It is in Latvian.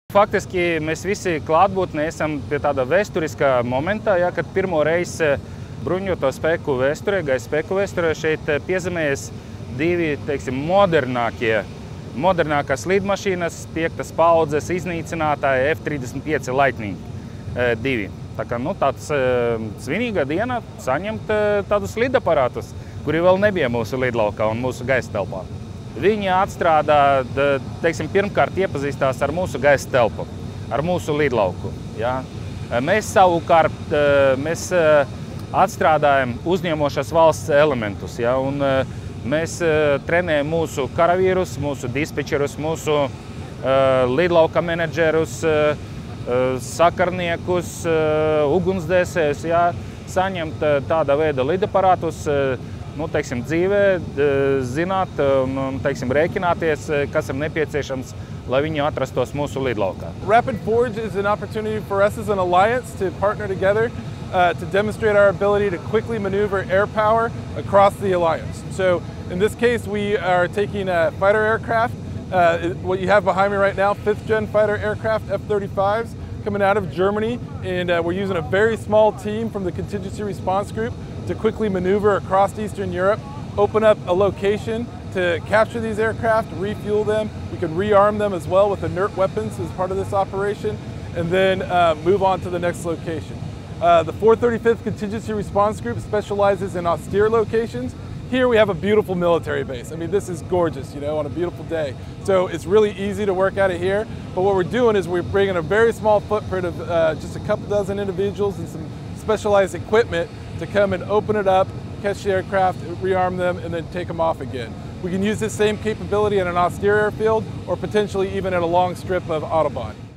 Faktiski mēs visi klātbūtnē esam pie tāda vēsturiskā momentā, ja, kad pirmo reizi bruņoto spēku vēsturē, gaisa spēku vēsturē šeit piezemējas divi, teiksim, modernākās lidmašīnas, 5. paudzes iznīcinātāja F-35 Lightning II. Tā kā, tāds svinīga diena saņemt tādus lidaparātus, kuri vēl nebija mūsu lidlaukā un mūsu gaisa telpā. Viņi atstrādā, teiksim, pirmkārt iepazīstās ar mūsu gaisa telpu, ar mūsu lidlauku. Ja. Mēs savukārt atstrādājam uzņemošās valsts elementus. Ja, un mēs trenējam mūsu karavīrus, mūsu dispečerus, mūsu lidlauka menedžerus, sakarniekus, ugunsdzēsējus, ja, saņemt tāda veida lidaparātus, teiksim, dzīvē, zināt un, teiksim, rēķināties, kas ir nepieciešams, lai viņi atrastos mūsu lidlaukā. Rapid Forge is an opportunity for us as an alliance to partner together to demonstrate our ability to quickly maneuver air power across the alliance. So in this case, we are taking a fighter aircraft. What you have behind me right now, 5th-gen fighter aircraft, F-35s, coming out of Germany, and we're using a very small team from the Contingency Response Group to quickly maneuver across Eastern Europe, open up a location to capture these aircraft, refuel them. We can rearm them as well with inert weapons as part of this operation, and then move on to the next location. The 435th Contingency Response Group specializes in austere locations. Here we have a beautiful military base. I mean, this is gorgeous, you know, on a beautiful day. So it's really easy to work out of here. But what we're doing is we're bringing a very small footprint of just a couple dozen individuals and some specialized equipment to come and open it up, catch the aircraft, rearm them, and then take them off again. We can use this same capability in an austere airfield or potentially even in a long strip of Autobahn.